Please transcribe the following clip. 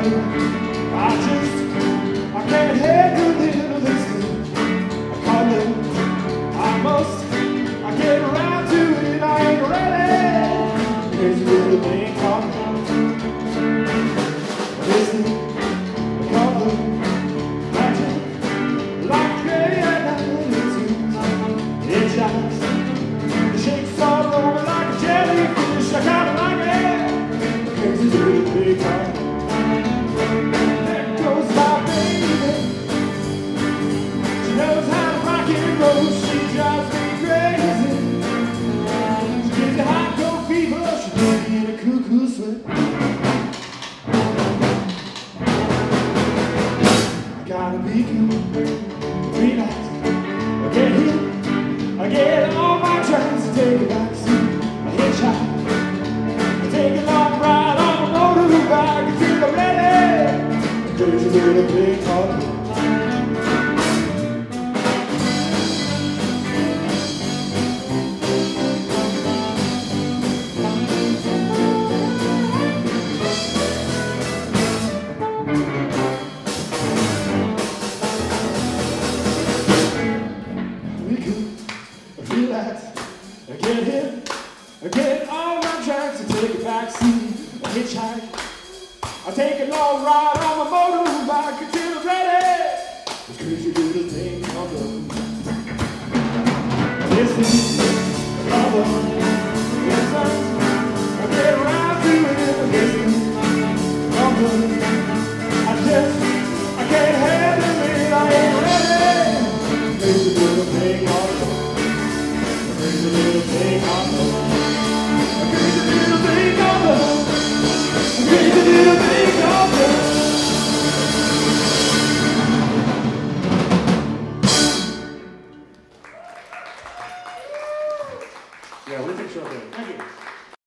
I can't handle this. I call it, I get around to it, I ain't ready. There's a little thing called listen, call it magic, like gray and it shines, it shakes all over like a jellyfish. I kinda like it. There's a little thing called she drives me crazy. She gives you hot cold fever. She puts me in a cuckoo sweat. I gotta be cool, relax. I get hit, I get on my tracks. I take a back seat, I hitchhike. I take a long ride on a motorbike until I'm ready. There's a little thing called relax, I get hit, I get on my tracks, I take a back seat, I hitchhike, I take a long ride on my motorbike until I'm ready. This crazy little thing called love. Listen, love, listen, I get around to it, listen, love, I can't handle it, I ain't ready. Crazy little thing called love. Crazy little thing on love. A crazy little thing on love. A crazy little thing on love. Yeah, we'll take a short break. Thank you.